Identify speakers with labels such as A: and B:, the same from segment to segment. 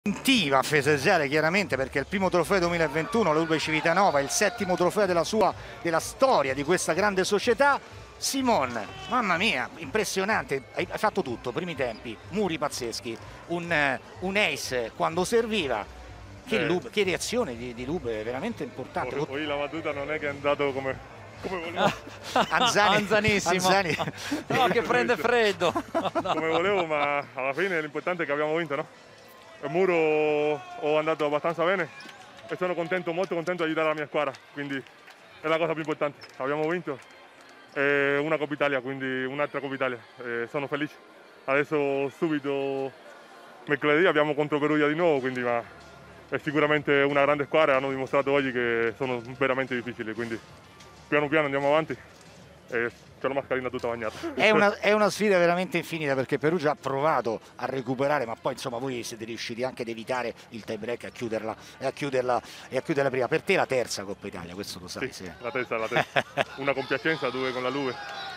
A: Intiva festeggiare chiaramente perché è il primo trofeo 2021, l'Urbea Civitanova, il 7° trofeo della storia di questa grande società. Simon, mamma mia, impressionante, hai fatto tutto, primi tempi, muri pazzeschi, un ace quando serviva, che reazione di Lube, veramente importante.
B: Poi la battuta non è che è andato come volevo.
C: Anzanissimo.
A: Anzani.
C: No, che prende freddo.
B: Come volevo, ma alla fine l'importante è che abbiamo vinto, no? Il muro ho andato abbastanza bene e sono contento, molto contento di aiutare la mia squadra, quindi è la cosa più importante. Abbiamo vinto una Coppa Italia, quindi un'altra Coppa Italia. Sono felice. Adesso subito mercoledì abbiamo contro Perugia di nuovo, quindi è sicuramente una grande squadra, hanno dimostrato oggi che sono veramente difficili, quindi piano piano andiamo avanti. C'è la mascherina tutta bagnata.
A: È una sfida veramente infinita perché Perugia ha provato a recuperare, ma poi insomma voi siete riusciti anche ad evitare il tie break e a chiuderla prima. Per te la terza Coppa Italia, questo lo sai?
B: Sì, la terza. Una compiacenza, 2 con la Luve.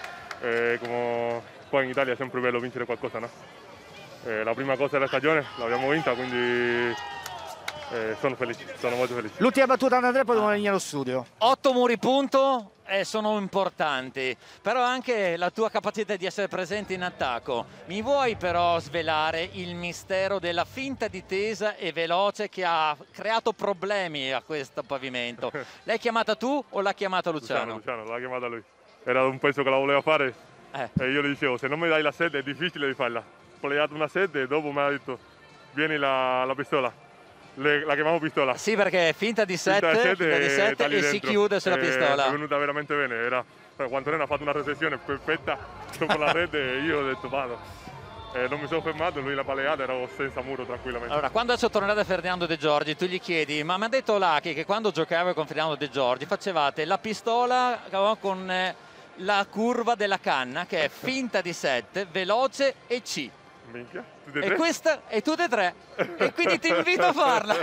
B: Come qua in Italia è sempre bello vincere qualcosa, no? La prima cosa della stagione l'abbiamo vinta, quindi sono felice, sono molto felice.
A: L'ultima battuta Andrea, poi dobbiamo venire allo studio.
C: 8 muri punto sono importanti, però anche la tua capacità di essere presente in attacco. Mi vuoi però svelare il mistero della finta di tesa e veloce che ha creato problemi a questo pavimento? L'hai chiamata tu o l'ha chiamata Luciano?
B: Luciano, l'ha chiamata lui. Era un pezzo che la voleva fare e io gli dicevo, se non mi dai la 7 è difficile di farla. Ho plegato una 7 e dopo mi ha detto, vieni la pistola. La chiamiamo pistola.
C: Sì, perché è finta di 7 e si chiude sulla pistola.
B: È venuta veramente bene. Quantonena ha fatto una recensione perfetta sopra la rete e io ho detto vado. Non mi sono fermato, lui l'ha paleata, ero senza muro tranquillamente.
C: Allora, quando adesso tornerà da Ferdinando De Giorgi, tu gli chiedi, ma mi ha detto Lachi che quando giocava con Ferdinando De Giorgi facevate la pistola con la curva della canna, che è finta di 7, veloce e C.
B: Minchia,
C: e questa è tutte e 3 e quindi ti invito a farla.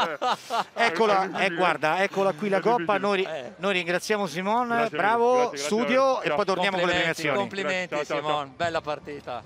A: Guarda, eccola qui la coppa. Noi ringraziamo Simon,
B: grazie,
A: bravo,
B: grazie,
A: studio
B: grazie.
A: E poi torniamo con le premiazioni.
C: Complimenti
B: ciao,
C: Simon, bella partita.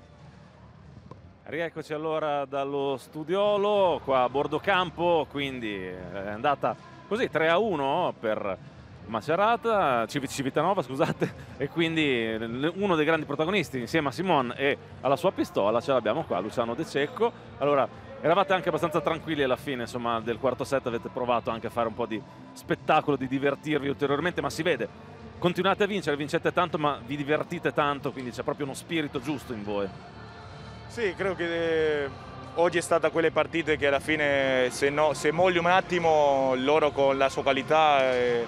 D: Rieccoci allora dallo studiolo qua a bordo campo, quindi è andata così 3-1 per Macerata, Civitanova, scusate, e quindi uno dei grandi protagonisti insieme a Simon e alla sua pistola ce l'abbiamo qua, Luciano De Cecco. Allora, eravate anche abbastanza tranquilli alla fine, insomma, del quarto set, avete provato anche a fare un po' di spettacolo, di divertirvi ulteriormente, ma si vede, continuate a vincere, vincete tanto, ma vi divertite tanto, quindi c'è proprio uno spirito giusto in voi.
E: Sì, credo che oggi è stata quelle partite che alla fine, se molli un attimo, loro con la sua qualità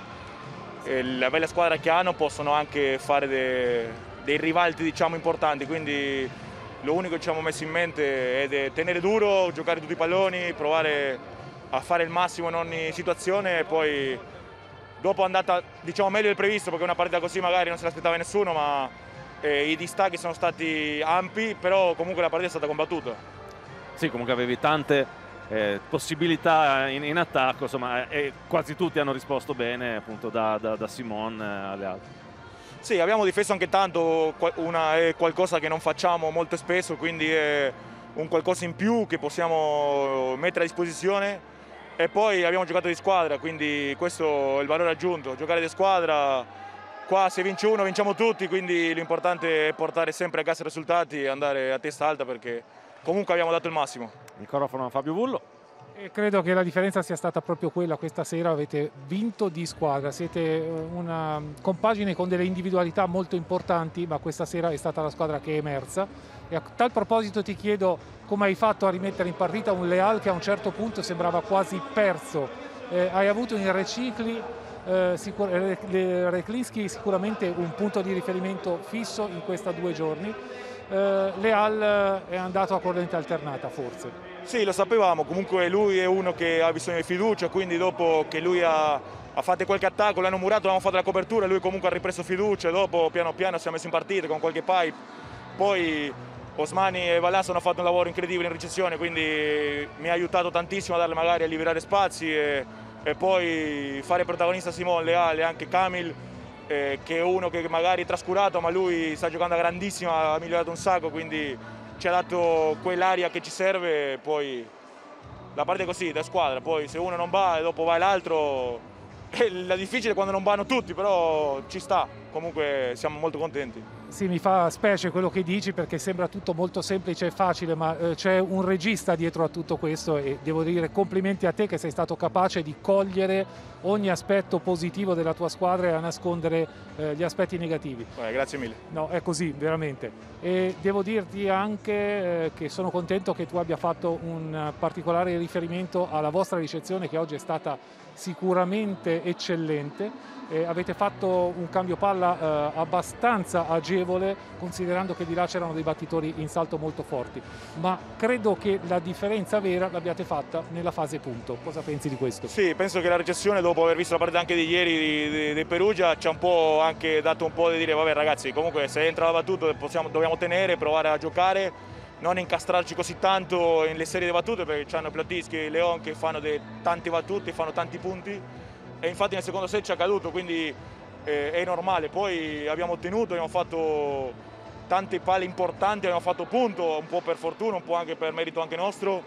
E: e la bella squadra che hanno possono anche fare dei rivalti, diciamo, importanti, quindi lo unico che ci abbiamo messo in mente è tenere duro, giocare tutti i palloni, provare a fare il massimo in ogni situazione e poi dopo è andata, diciamo, meglio del previsto perché una partita così magari non se l'aspettava nessuno, ma i distacchi sono stati ampi, però comunque la partita è stata combattuta.
D: Sì, comunque avevi tante possibilità in attacco, insomma, e quasi tutti hanno risposto bene, appunto da Simon alle altre.
E: Sì, abbiamo difeso anche tanto, è qualcosa che non facciamo molto spesso, quindi è un qualcosa in più che possiamo mettere a disposizione e poi abbiamo giocato di squadra, quindi questo è il valore aggiunto, giocare di squadra, qua se vince uno vinciamo tutti, quindi l'importante è portare sempre a casa i risultati e andare a testa alta perché comunque abbiamo dato il massimo.
D: Microfono a Fabio Vullo.
F: E credo che la differenza sia stata proprio quella, questa sera avete vinto di squadra, siete una compagine con delle individualità molto importanti, ma questa sera è stata la squadra che è emersa e a tal proposito ti chiedo come hai fatto a rimettere in partita un Leal che a un certo punto sembrava quasi perso, hai avuto in Recicli Reklinski sicuramente un punto di riferimento fisso in questi 2 giorni. Leal è andato a corrente alternata forse.
E: Sì, lo sapevamo, comunque lui è uno che ha bisogno di fiducia, quindi dopo che lui ha fatto qualche attacco, l'hanno murato, abbiamo fatto la copertura, lui comunque ha ripreso fiducia, dopo piano piano siamo messi in partita con qualche pipe, poi Osmani e Vallas hanno fatto un lavoro incredibile in ricezione, quindi mi ha aiutato tantissimo a darle magari a liberare spazi e poi fare protagonista Simon, Leal e anche Kamil, che è uno che magari è trascurato, ma lui sta giocando a grandissima, ha migliorato un sacco, quindi ci ha dato quell'aria che ci serve e poi la partita è così, da squadra, poi se uno non va e dopo va l'altro, è difficile quando non vanno tutti, però ci sta, comunque siamo molto contenti.
F: Sì, mi fa specie quello che dici perché sembra tutto molto semplice e facile, ma c'è un regista dietro a tutto questo e devo dire complimenti a te che sei stato capace di cogliere ogni aspetto positivo della tua squadra e a nascondere gli aspetti negativi.
E: Grazie mille.
F: No, è così, veramente. E devo dirti anche che sono contento che tu abbia fatto un particolare riferimento alla vostra ricezione che oggi è stata sicuramente eccellente. Avete fatto un cambio palla abbastanza agevole considerando che di là c'erano dei battitori in salto molto forti, ma credo che la differenza vera l'abbiate fatta nella fase punto. Cosa pensi di questo?
E: Sì, penso che la ricezione, dopo aver visto la partita anche di ieri di Perugia, ci ha un po' anche dato un po' di dire vabbè ragazzi, comunque se entra la battuta dobbiamo tenere, provare a giocare, non incastrarci così tanto nelle serie di battute perché c'hanno Platischi e Leon che fanno tante battute, fanno tanti punti. E infatti nel secondo set ci è caduto, quindi è normale. Poi abbiamo ottenuto, abbiamo fatto tante palle importanti, abbiamo fatto punto, un po' per fortuna, un po' anche per merito anche nostro.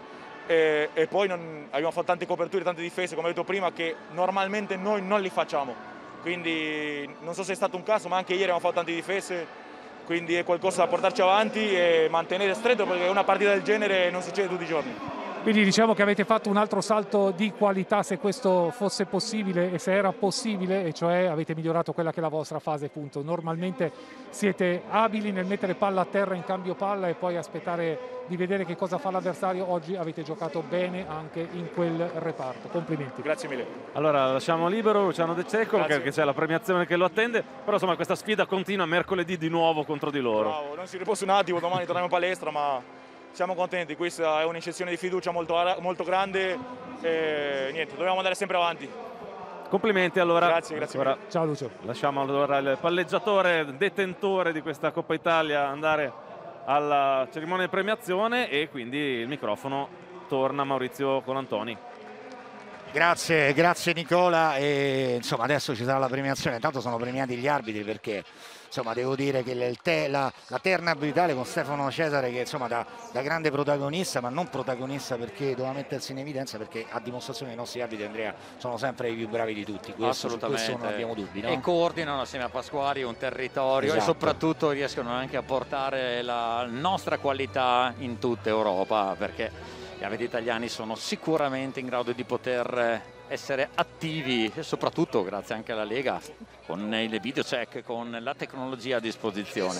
E: E poi abbiamo fatto tante coperture, tante difese, come ho detto prima, che normalmente noi non li facciamo. Quindi non so se è stato un caso, ma anche ieri abbiamo fatto tante difese, quindi è qualcosa da portarci avanti e mantenere stretto perché una partita del genere non succede tutti i giorni.
F: Quindi diciamo che avete fatto un altro salto di qualità se questo fosse possibile e se era possibile, e cioè avete migliorato quella che è la vostra fase punto. Normalmente siete abili nel mettere palla a terra in cambio palla e poi aspettare di vedere che cosa fa l'avversario. Oggi avete giocato bene anche in quel reparto. Complimenti.
E: Grazie mille.
D: Allora lasciamo libero Luciano De Cecco perché c'è la premiazione che lo attende, però insomma questa sfida continua mercoledì di nuovo contro di loro.
E: Bravo, non si riposa un attimo, domani torniamo in palestra, ma siamo contenti, questa è un'incezione di fiducia molto grande e niente, dobbiamo andare sempre avanti.
D: Complimenti allora.
E: Grazie
D: allora,
F: ciao Lucio.
D: Lasciamo allora il palleggiatore detentore di questa Coppa Italia andare alla cerimonia di premiazione e quindi il microfono torna a Maurizio Colantoni.
A: Grazie Nicola, e insomma adesso ci sarà la premiazione. Intanto sono premiati gli arbitri perché insomma devo dire che la terna abitale con Stefano Cesare che insomma da grande protagonista, ma non protagonista perché doveva mettersi in evidenza, perché a dimostrazione che i nostri arbitri, Andrea, sono sempre i più bravi di tutti,
C: assolutamente,
A: su questo non abbiamo dubbi, no?
C: E coordinano assieme a Pasquali un territorio, esatto, e soprattutto riescono anche a portare la nostra qualità in tutta Europa, perché gli arbitri italiani sono sicuramente in grado di poter essere attivi e soprattutto grazie anche alla Lega con il video check, con la tecnologia a disposizione.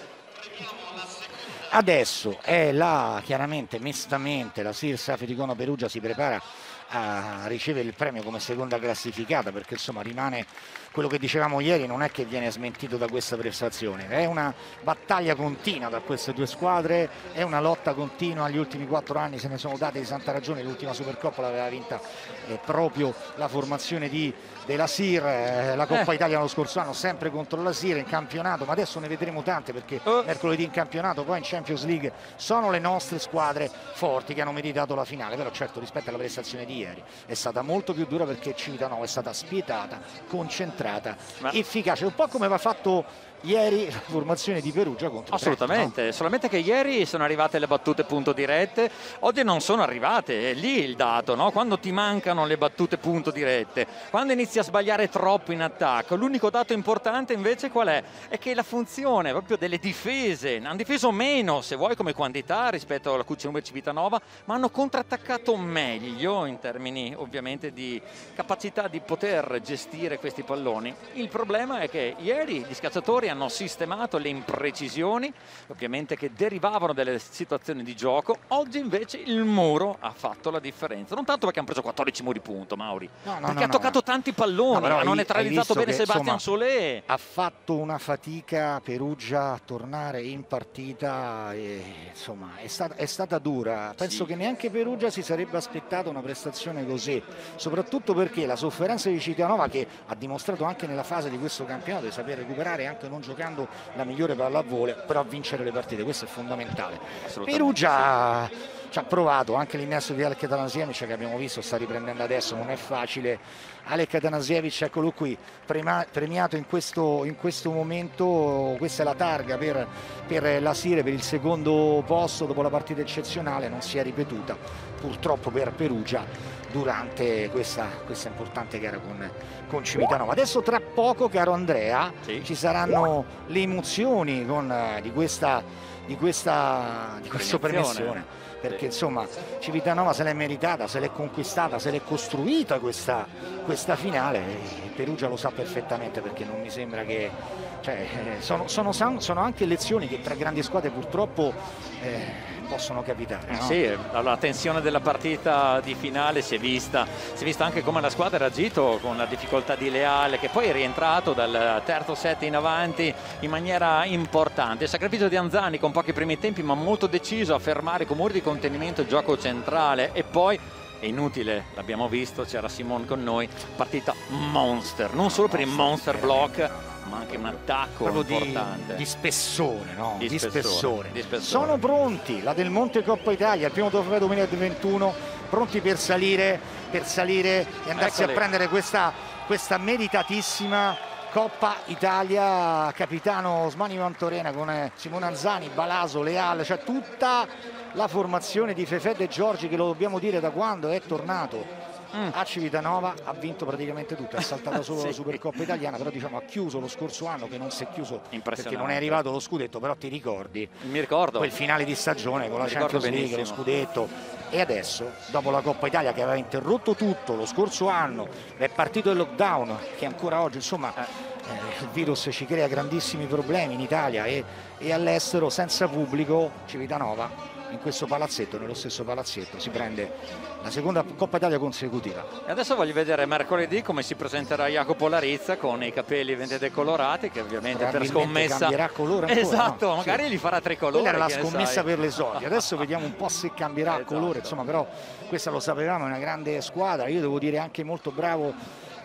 A: Adesso è chiaramente mestamente la SIR Safety Perugia si prepara a ricevere il premio come seconda classificata, perché insomma rimane quello che dicevamo ieri, non è che viene smentito da questa prestazione, è una battaglia continua da queste due squadre, è una lotta continua. Gli ultimi 4 anni se ne sono date di santa ragione, l'ultima Supercoppa l'aveva vinta proprio la formazione della SIR, la Coppa Italia lo scorso anno sempre contro la SIR in campionato, ma adesso ne vedremo tante perché mercoledì in campionato, poi in Champions League sono le nostre squadre forti che hanno meritato la finale. Però certo rispetto alla prestazione di ieri è stata molto più dura perché Civitanova è stata spietata, concentrata, efficace, un po' come va fatto ieri la formazione di Perugia contro
C: assolutamente,
A: Trento, no?
C: Solamente che ieri sono arrivate le battute punto dirette, oggi non sono arrivate, è lì il dato, no? Quando ti mancano le battute punto dirette, quando inizi a sbagliare troppo in attacco, l'unico dato importante invece qual è? È che la funzione proprio delle difese hanno difeso meno, se vuoi, come quantità rispetto alla Cucci Numero Civitanova, ma hanno contrattaccato meglio in termini ovviamente di capacità di poter gestire questi palloni. Il problema è che ieri gli scacciatori hanno sistemato le imprecisioni ovviamente che derivavano dalle situazioni di gioco. Oggi invece il muro ha fatto la differenza, non tanto perché hanno preso 14 muri punto, Mauri, perché ha toccato tanti palloni, hanno neutralizzato bene Sebastian Solé.
A: Ha fatto una fatica Perugia a tornare in partita e, insomma è stata dura. Penso che neanche Perugia si sarebbe aspettato una prestazione così, soprattutto perché la sofferenza di Civitanova, che ha dimostrato anche nella fase di questo campionato di saper recuperare anche non giocando la migliore pallavolo, però a vincere le partite, questo è fondamentale. Perugia ci ha provato, anche l'innesto di Alek Atanasiewicz che abbiamo visto sta riprendendo adesso, non è facile. Alek Atanasiewicz, eccolo qui, premiato in questo momento. Questa è la targa per la Sire, per il secondo posto dopo la partita eccezionale, non si è ripetuta purtroppo per Perugia durante questa importante gara con Civitanova. Adesso tra poco, caro Andrea, ci saranno le emozioni di questa premiazione, perché insomma Civitanova se l'è meritata, se l'è conquistata, se l'è costruita questa finale, e Perugia lo sa perfettamente, perché non mi sembra che sono anche lezioni che tra grandi squadre purtroppo possono capitare, no?
C: Sì, la tensione della partita di finale si è vista anche come la squadra ha reagito con la difficoltà di Leale, che poi è rientrato dal terzo set in avanti in maniera importante. Il sacrificio di Anzani con pochi primi tempi, ma molto deciso a fermare con muri di contenimento il gioco centrale, e poi è inutile, l'abbiamo visto, c'era Simon con noi, partita monster, non solo per il monster block, ma anche un attacco importante
A: di spessore, no?
C: Di spessore.
A: Sono pronti, la Del Monte Coppa Italia, il primo trofeo 2021, pronti per salire e andarsi a prendere questa meritatissima Coppa Italia. Capitano Osmani Vantorena con Simone Anzani, Balaso, Leal, cioè tutta la formazione di Fefè De Giorgi, che lo dobbiamo dire da quando è tornato a Civitanova ha vinto praticamente tutto, è saltata solo la Supercoppa italiana, però diciamo ha chiuso lo scorso anno, che non si è chiuso perché non è arrivato lo scudetto, però ti ricordi?
C: Mi ricordo
A: Quel finale di stagione con la Champions League, lo scudetto, e adesso dopo la Coppa Italia che aveva interrotto tutto lo scorso anno, è partito il lockdown che ancora oggi insomma il virus ci crea grandissimi problemi in Italia e all'estero, senza pubblico, Civitanova in questo palazzetto, nello stesso palazzetto, si prende la seconda Coppa Italia consecutiva.
C: E adesso voglio vedere mercoledì come si presenterà Jacopo Larizza con i capelli decolorati, che ovviamente per scommessa
A: cambierà colore ancora,
C: esatto,
A: no?
C: magari li farà tricolore.
A: Quella era la scommessa per l'esordio, adesso vediamo un po' se cambierà colore, insomma, però questa lo sapevamo, è una grande squadra. Io devo dire anche molto bravo,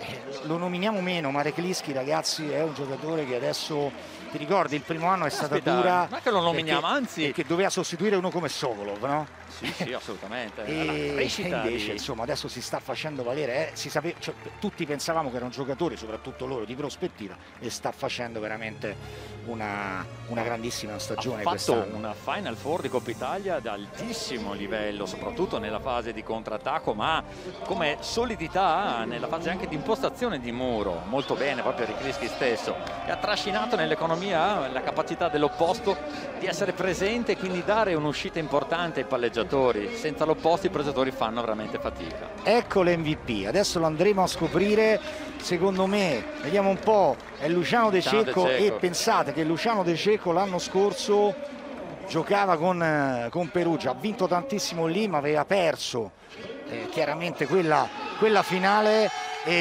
A: lo nominiamo meno, Marek Liski, ragazzi, è un giocatore che adesso, ti ricordi, il primo anno è stata dura,
C: ma che lo nominiamo, anzi,
A: perché doveva sostituire uno come Sokolov, no?
C: Sì, assolutamente.
A: E invece insomma adesso si sta facendo valere, tutti pensavamo che era un giocatore, soprattutto loro, di prospettiva, e sta facendo veramente una grandissima stagione.
C: Ha fatto una Final Four di Coppa Italia ad altissimo livello, soprattutto nella fase di contrattacco, ma come solidità nella fase anche di impostazione di muro, molto bene proprio Ricrischi stesso, e ha trascinato nell'economia la capacità dell'opposto di essere presente e quindi dare un'uscita importante ai palleggiatori. Senza l'opposto i palleggiatori fanno veramente fatica.
A: Ecco l'MVP, adesso lo andremo a scoprire, secondo me, vediamo un po', è Luciano De Cecco, e pensate che Luciano De Cecco l'anno scorso giocava con Perugia, ha vinto tantissimo lì, ma aveva perso chiaramente quella finale,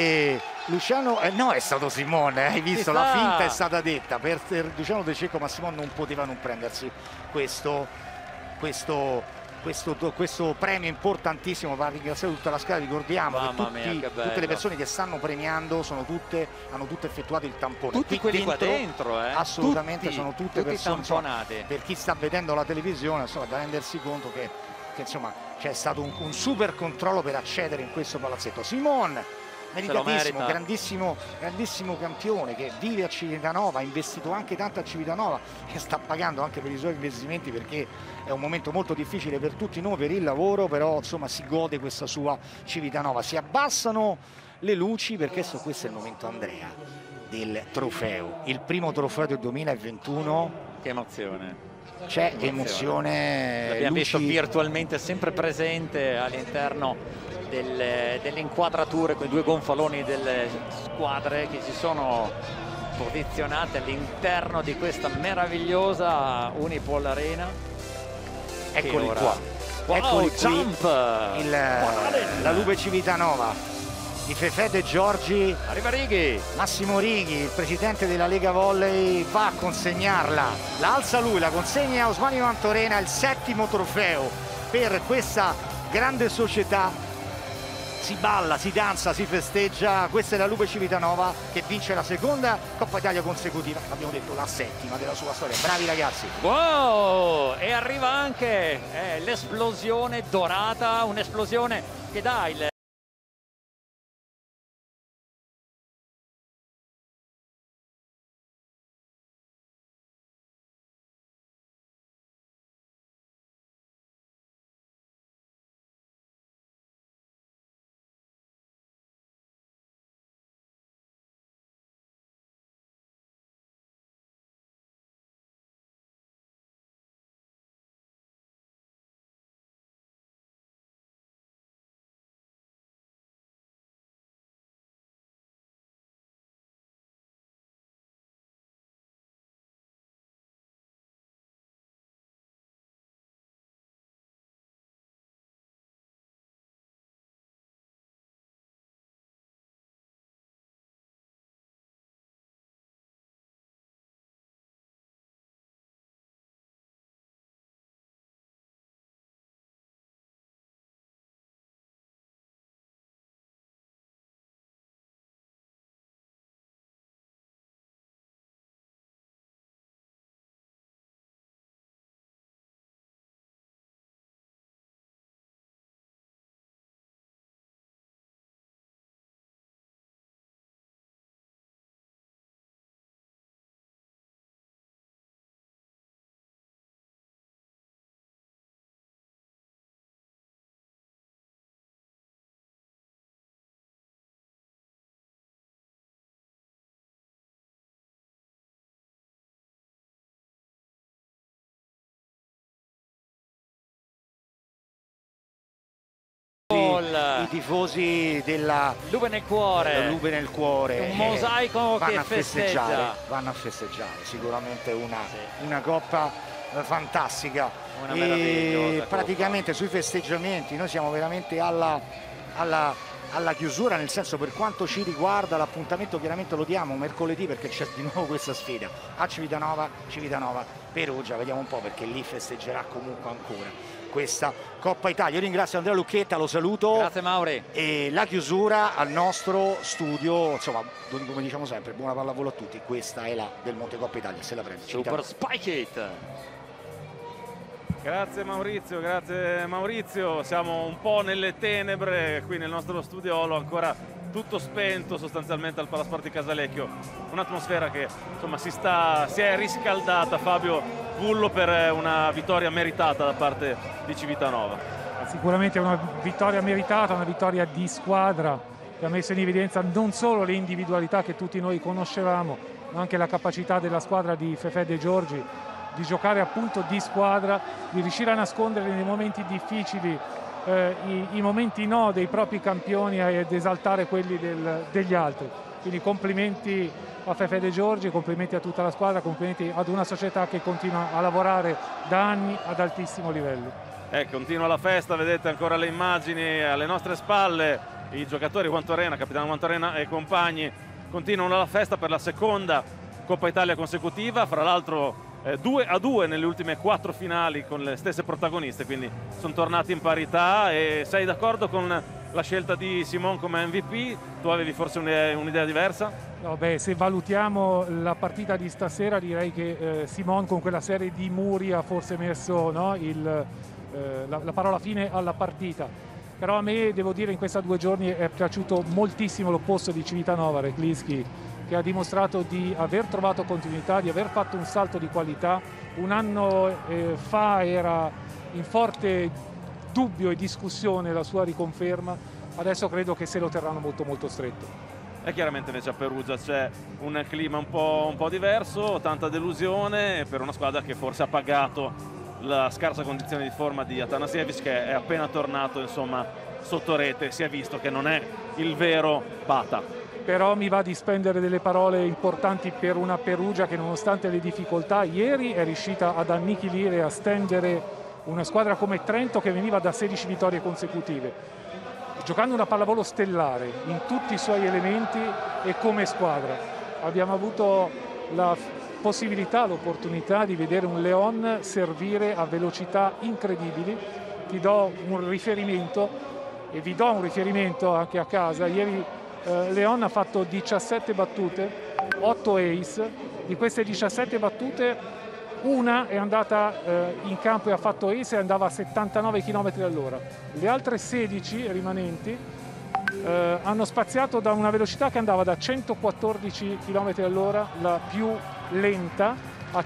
A: e Luciano no, è stato Simone, hai visto, la finta è stata detta per Luciano De Cecco, ma Simone non poteva non prendersi questo premio importantissimo. Va a ringraziare tutta la squadra, ricordiamo che tutte le persone che stanno premiando hanno tutte effettuato il tampone.
C: Tutti quelli qua dentro,
A: assolutamente, sono tutte persone
C: tamponate.
A: Per chi sta vedendo la televisione, insomma, da rendersi conto che insomma c'è stato un super controllo per accedere in questo palazzetto. Simone, meritatissimo, grandissimo campione che vive a Civitanova, ha investito anche tanto a Civitanova e sta pagando anche per i suoi investimenti, perché è un momento molto difficile per tutti noi per il lavoro, però insomma si gode questa sua Civitanova. Si abbassano le luci perché questo è il momento, Andrea, del trofeo, il primo trofeo del 2021.
C: Che emozione!
A: C'è emozione,
C: l'abbiamo visto virtualmente sempre presente all'interno delle inquadrature, con i due gonfaloni delle squadre che si sono posizionate all'interno di questa meravigliosa Unipol Arena.
A: Eccoli qua, eccoli
C: jump!
A: La Lube Civitanova di Fefè De Giorgi.
C: Arriva Righi,
A: Massimo Righi, il presidente della Lega Volley, va a consegnarla, la alza lui, la consegna a Osmani Vantorena, il 7° trofeo per questa grande società. si balla, si danza, si festeggia. Questa è la Lube Civitanova che vince la seconda Coppa Italia consecutiva, abbiamo detto la settima della sua storia. Bravi ragazzi.
C: Wow! E arriva anche l'esplosione dorata, un'esplosione che dà il
A: I tifosi della
C: Lube nel cuore,
A: Lube nel cuore,
C: un mosaico che festeggia.
A: Vanno a festeggiare, sicuramente una coppa fantastica.
C: Una meravigliosa
A: praticamente sui festeggiamenti noi siamo veramente alla chiusura, nel senso, per quanto ci riguarda l'appuntamento chiaramente lo diamo mercoledì perché c'è di nuovo questa sfida a Civitanova, Perugia, vediamo un po' perché lì festeggerà comunque ancora questa Coppa Italia. Io ringrazio Andrea Lucchetta, lo saluto.
C: Grazie Mauri.
A: E la chiusura al nostro studio, insomma, come diciamo sempre, buona pallavolo a tutti. Questa è la del Monte Coppa Italia, se la prende.
C: Super Spike It.
D: Grazie Maurizio, siamo un po' nelle tenebre qui nel nostro studiolo, ancora tutto spento sostanzialmente al Palasport di Casalecchio, un'atmosfera che insomma si è riscaldata, Fabio Vullo, per una vittoria meritata da parte di Civitanova.
F: Sicuramente una vittoria meritata, una vittoria di squadra che ha messo in evidenza non solo le individualità che tutti noi conoscevamo, ma anche la capacità della squadra di Fefè De Giorgi di giocare appunto di squadra, di riuscire a nascondere nei momenti difficili i momenti no dei propri campioni ed esaltare quelli degli altri. Quindi complimenti a Fefè De Giorgi, complimenti a tutta la squadra, complimenti ad una società che continua a lavorare da anni ad altissimo livello.
D: Continua la festa, vedete ancora le immagini alle nostre spalle, i giocatori Guantorena, capitano Guantorena e compagni continuano la festa per la seconda Coppa Italia consecutiva, fra l'altro 2-2 nelle ultime 4 finali con le stesse protagoniste, quindi sono tornati in parità. E sei d'accordo con la scelta di Simon come MVP? Tu avevi forse un'idea diversa?
F: No, beh, se valutiamo la partita di stasera direi che Simon con quella serie di muri ha forse messo, no, la parola fine alla partita. Però a me, devo dire, in questi 2 giorni è piaciuto moltissimo l'opposto di Civitanova, Reklinski, che ha dimostrato di aver trovato continuità, di aver fatto un salto di qualità. Un anno fa era in forte dubbio e discussione la sua riconferma, adesso credo che se lo terranno molto molto stretto.
D: E chiaramente invece a Perugia c'è un clima un po' diverso, tanta delusione per una squadra che forse ha pagato la scarsa condizione di forma di Atanasiewicz, che è appena tornato insomma sotto rete. Si è visto che non è il vero Bata.
F: Però mi va di spendere delle parole importanti per una Perugia che, nonostante le difficoltà, ieri è riuscita ad annichilire e a stendere una squadra come Trento che veniva da 16 vittorie consecutive, giocando una pallavolo stellare in tutti i suoi elementi e come squadra. Abbiamo avuto la possibilità, l'opportunità di vedere un Leon servire a velocità incredibili. Ti do un riferimento: E vi do un riferimento anche a casa: ieri Leon ha fatto 17 battute, 8 ace. Di queste 17 battute una è andata in campo e ha fatto ace e andava a 79 km all'ora. Le altre 16 rimanenti hanno spaziato da una velocità che andava da 114 km all'ora, la più lenta, a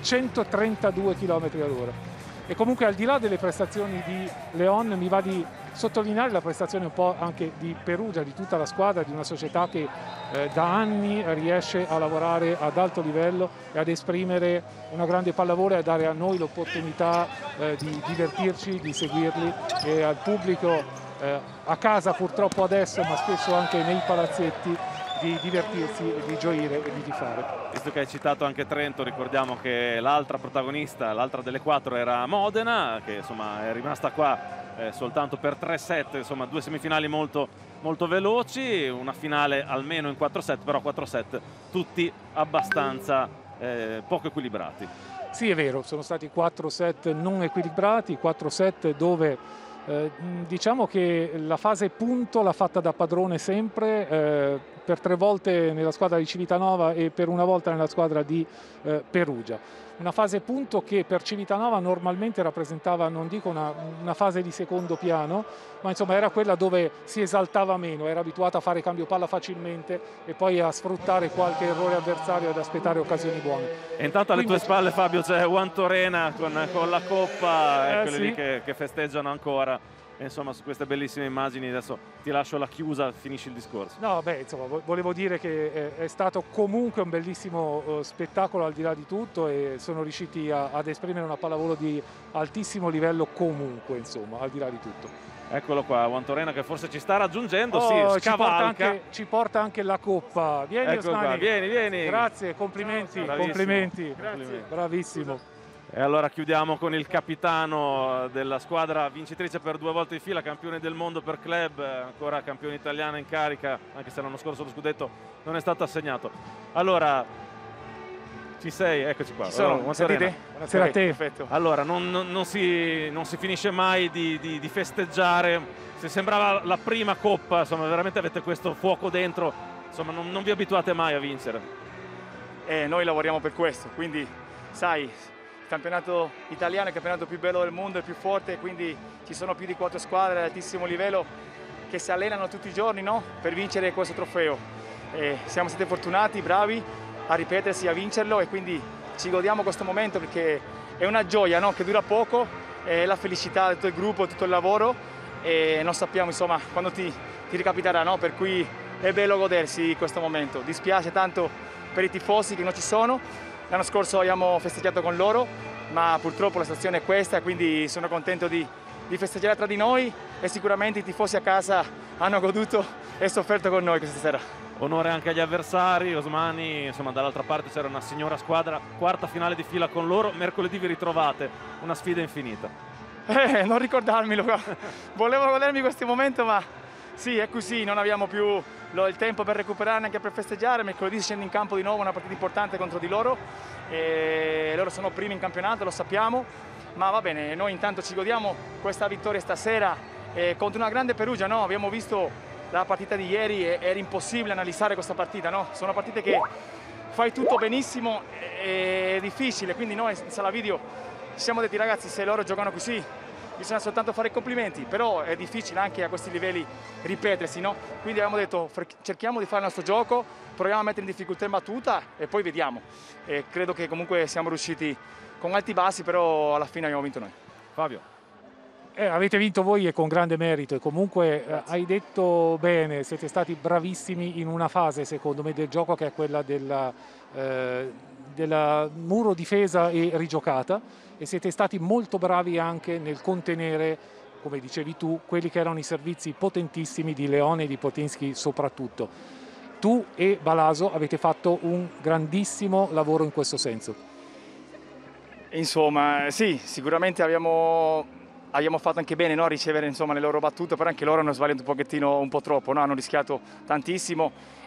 F: 132 km all'ora. E comunque, al di là delle prestazioni di Leon, mi va di sottolineare la prestazione un po' anche di Perugia, di tutta la squadra, di una società che da anni riesce a lavorare ad alto livello e ad esprimere una grande pallavolo e a dare a noi l'opportunità di divertirci, di seguirli, e al pubblico a casa purtroppo adesso, ma spesso anche nei palazzetti, di divertirsi e di gioire e di tifare.
D: Visto che hai citato anche Trento, ricordiamo che l'altra protagonista, l'altra delle 4, era Modena, che insomma è rimasta qua soltanto per 3 set, insomma 2 semifinali molto, molto veloci, una finale almeno in 4 set, però 4 set tutti abbastanza poco equilibrati.
F: Sì, è vero, sono stati 4 set non equilibrati, 4 set dove diciamo che la fase punto l'ha fatta da padrone sempre, per 3 volte nella squadra di Civitanova e per una volta nella squadra di Perugia. Una fase punto che per Civitanova normalmente rappresentava, non dico una fase di secondo piano, ma insomma era quella dove si esaltava meno, era abituata a fare cambio palla facilmente e poi a sfruttare qualche errore avversario e ad aspettare occasioni buone.
D: E intanto alle tue spalle, Fabio, c'è Juan Torena con la coppa, quelli
F: sì,
D: lì che festeggiano ancora. E insomma, su queste bellissime immagini adesso ti lascio la chiusa, finisci il discorso.
F: No, beh, insomma, volevo dire che è stato comunque un bellissimo spettacolo al di là di tutto, e sono riusciti ad esprimere una pallavolo di altissimo livello comunque, insomma, al di là di tutto.
D: Eccolo qua, Juan Torena che forse ci sta raggiungendo,
F: Oh,
D: sì, scavalca.
F: ci porta anche la coppa. Vieni,
D: Ecco
F: Osmani.
D: qua, vieni.
F: Grazie, complimenti,
D: Bravissimo.
F: complimenti.
D: Grazie.
F: Bravissimo.
D: E allora chiudiamo con il capitano della squadra vincitrice per 2 volte di fila, campione del mondo per club, ancora campione italiana in carica, anche se l'anno scorso lo scudetto non è stato assegnato. Allora, ci sei? Eccoci qua.
E: Ci sono,
D: Allora,
E: sentite?
F: Buonasera a te.
E: Perfetto.
D: allora non si finisce mai di festeggiare. Se sembrava la prima coppa, insomma, veramente avete questo fuoco dentro, insomma, non vi abituate mai a vincere.
E: Noi lavoriamo per questo, quindi sai, il campionato italiano è il campionato più bello del mondo, il più forte, quindi ci sono più di 4 squadre ad altissimo livello che si allenano tutti i giorni, no? Per vincere questo trofeo. Siamo stati fortunati, bravi a ripetersi, a vincerlo, e quindi ci godiamo questo momento perché è una gioia, no? Che dura poco, è la felicità di tutto il gruppo, tutto il lavoro, e non sappiamo insomma quando ti ricapiterà, no? Per cui è bello godersi questo momento. Dispiace tanto per i tifosi che non ci sono. L'anno scorso abbiamo festeggiato con loro, ma purtroppo la situazione è questa, quindi sono contento di festeggiare tra di noi, e sicuramente i tifosi a casa hanno goduto e sofferto con noi questa sera.
D: Onore anche agli avversari, Osmani, insomma dall'altra parte c'era una signora squadra, 4ª finale di fila con loro, mercoledì vi ritrovate, una sfida infinita.
E: Non ricordarmelo, volevo godermi questo momento, ma sì, è così, non abbiamo più il tempo per recuperare, neanche per festeggiare. Mercoledì si scende in campo di nuovo, una partita importante contro di loro, e loro sono primi in campionato, lo sappiamo, ma va bene, noi intanto ci godiamo questa vittoria stasera contro una grande Perugia, no? Abbiamo visto la partita di ieri e era impossibile analizzare questa partita, no? Sono partite che fai tutto benissimo, è difficile, quindi noi in sala video ci siamo detti: ragazzi, se loro giocano così bisogna soltanto fare complimenti, però è difficile anche a questi livelli ripetersi, no? Quindi abbiamo detto: cerchiamo di fare il nostro gioco, proviamo a mettere in difficoltà in battuta e poi vediamo. E credo che comunque siamo riusciti con alti bassi, però alla fine abbiamo vinto noi.
D: Fabio.
F: Avete vinto voi e con grande merito, e comunque hai detto bene, siete stati bravissimi in una fase secondo me del gioco, che è quella della muro difesa e rigiocata, e siete stati molto bravi anche nel contenere, come dicevi tu, quelli che erano i servizi potentissimi di Leone e di Potinski soprattutto. Tu e Balaso avete fatto un grandissimo lavoro in questo senso.
E: Insomma, sì, sicuramente abbiamo fatto anche bene, no? A ricevere insomma le loro battute, però anche loro hanno sbagliato un pochettino, un po' troppo, no? Hanno rischiato tantissimo,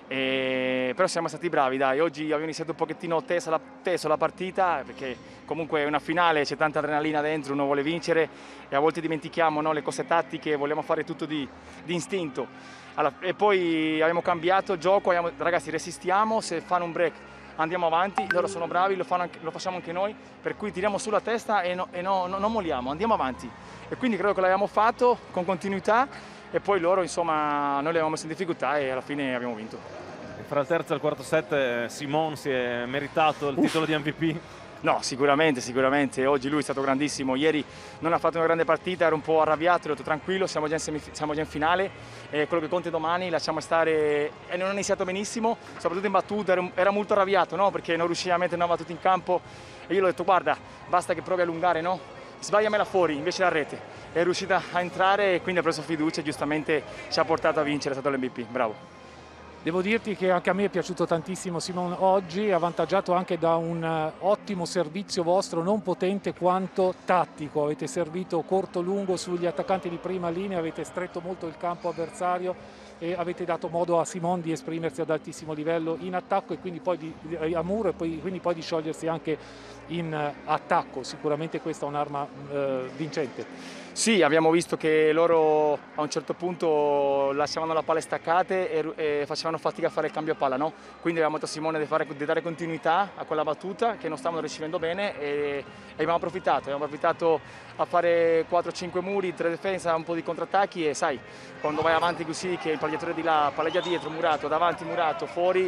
G: Però siamo stati bravi, dai, oggi abbiamo iniziato un pochettino teso la partita, perché comunque è una finale, c'è tanta adrenalina dentro, uno vuole vincere e a volte dimentichiamo, no, le cose tattiche, vogliamo fare tutto di istinto. E poi abbiamo cambiato gioco, ragazzi resistiamo, se fanno un break andiamo avanti, loro sono bravi, lo facciamo anche noi, per cui tiriamo sulla testa e non molliamo, andiamo avanti. E quindi credo che l'abbiamo fatto con continuità e poi loro, insomma, noi li avevamo messo in difficoltà e alla fine abbiamo vinto.
D: E fra il terzo e il quarto set Simon si è meritato il titolo di MVP?
G: No, sicuramente, oggi lui è stato grandissimo, ieri non ha fatto una grande partita, ero un po' arrabbiato, ho detto tranquillo, siamo già in finale, quello che conta è domani, lasciamo stare, e non ha iniziato benissimo, soprattutto in battuta, era molto arrabbiato, no? Perché non riusciva a mettere una battuta in campo e io gli ho detto guarda, basta che provi a allungare, no? Sbagliamela fuori, invece la rete, è riuscita a entrare e quindi ha preso fiducia e giustamente ci ha portato a vincere, è stato l'MVP, bravo.
F: Devo dirti che anche a me è piaciuto tantissimo Simon oggi, avvantaggiato anche da un ottimo servizio vostro, non potente quanto tattico. Avete servito corto-lungo sugli attaccanti di prima linea, avete stretto molto il campo avversario e avete dato modo a Simon di esprimersi ad altissimo livello in attacco e quindi poi a muro e quindi poi di sciogliersi anche in attacco. Sicuramente questa è un'arma vincente.
G: Sì, abbiamo visto che loro a un certo punto lasciavano la palla staccate e facevano fatica a fare il cambio palla, no? Quindi abbiamo detto a Simone di dare continuità a quella battuta che non stavano ricevendo bene e abbiamo approfittato a fare 4-5 muri, 3 difesa, un po' di contrattacchi e sai, quando vai avanti così che il palleggiatore di là palleggia dietro, murato, davanti murato, fuori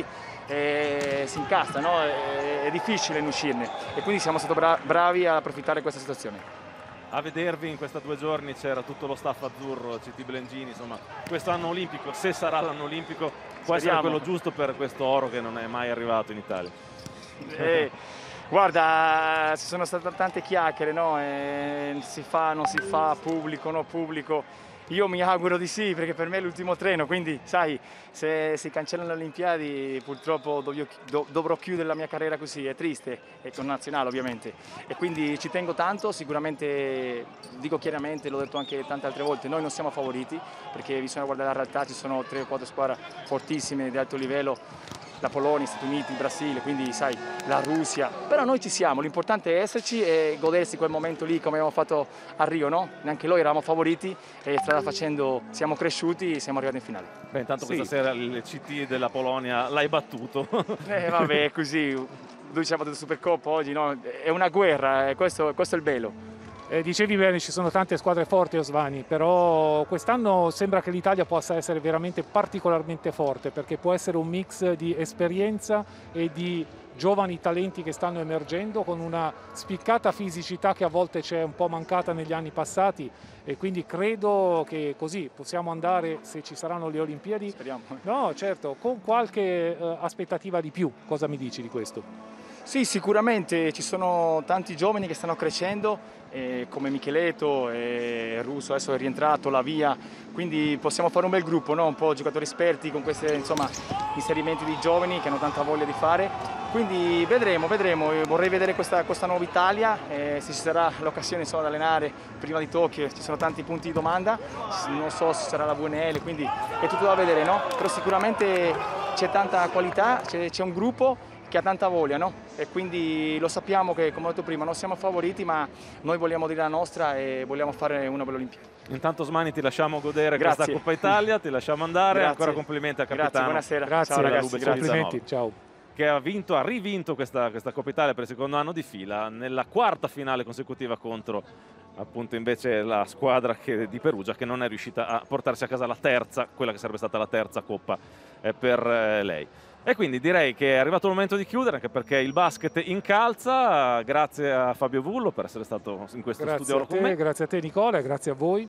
G: si incastra, no? È difficile in uscirne e quindi siamo stati bravi a approfittare di questa situazione.
D: A vedervi in questi 2 giorni c'era tutto lo staff azzurro, CT Blengini, insomma questo anno olimpico, se sarà l'anno olimpico, può essere quello giusto per questo oro che non è mai arrivato in Italia.
G: Guarda, ci sono state tante chiacchiere, no? Si fa, non si fa, pubblico, no pubblico. Io mi auguro di sì, perché per me è l'ultimo treno, quindi sai, se si cancellano le Olimpiadi purtroppo dovrò chiudere la mia carriera così, è triste, è con nazionale ovviamente. E quindi ci tengo tanto, sicuramente, dico chiaramente, l'ho detto anche tante altre volte, noi non siamo favoriti, perché bisogna guardare la realtà, ci sono 3 o 4 squadre fortissime di alto livello, la Polonia, gli Stati Uniti, il Brasile, quindi sai, la Russia, però noi ci siamo, l'importante è esserci e godersi quel momento lì come abbiamo fatto a Rio, no? Neanche noi eravamo favoriti e strada facendo siamo cresciuti e siamo arrivati in finale.
D: Beh, intanto questa sera il CT della Polonia l'hai battuto.
G: Vabbè, è così, lui ci ha battuto Supercoppa oggi, no? È una guerra, questo è il bello.
F: Dicevi bene, ci sono tante squadre forti, Osvani, però quest'anno sembra che l'Italia possa essere veramente particolarmente forte perché può essere un mix di esperienza e di giovani talenti che stanno emergendo con una spiccata fisicità che a volte c'è un po' mancata negli anni passati e quindi credo che così possiamo andare, se ci saranno le Olimpiadi,
G: speriamo.
F: No, certo, con qualche aspettativa di più. Cosa mi dici di questo?
G: Sì, sicuramente ci sono tanti giovani che stanno crescendo, come Micheletto, Russo adesso è rientrato, la Via, quindi possiamo fare un bel gruppo, no? Un po' giocatori esperti con questi inserimenti di giovani che hanno tanta voglia di fare, quindi vedremo, vorrei vedere questa nuova Italia, se ci sarà l'occasione di allenare prima di Tokyo, ci sono tanti punti di domanda, non so se sarà la VNL, quindi è tutto da vedere, no? Però sicuramente c'è tanta qualità, c'è un gruppo che ha tanta voglia, no? E quindi lo sappiamo che, come ho detto prima, non siamo favoriti, ma noi vogliamo dire la nostra e vogliamo fare una bella Olimpiade.
D: Intanto Osmani ti lasciamo godere questa Coppa Italia, ti lasciamo andare, ancora complimenti al capitano.
G: Buonasera.
F: Grazie
G: ciao
F: ragazzi, complimenti, ciao.
D: Che ha rivinto questa Coppa Italia per il 2° anno di fila, nella 4ª finale consecutiva contro appunto invece la squadra di Perugia, che non è riuscita a portarsi a casa la terza, quella che sarebbe stata la terza Coppa per lei. E quindi direi che è arrivato il momento di chiudere, anche perché il basket incalza. Grazie a Fabio Vullo per essere stato in questo studio con me.
F: Grazie a te Nicola e grazie a voi.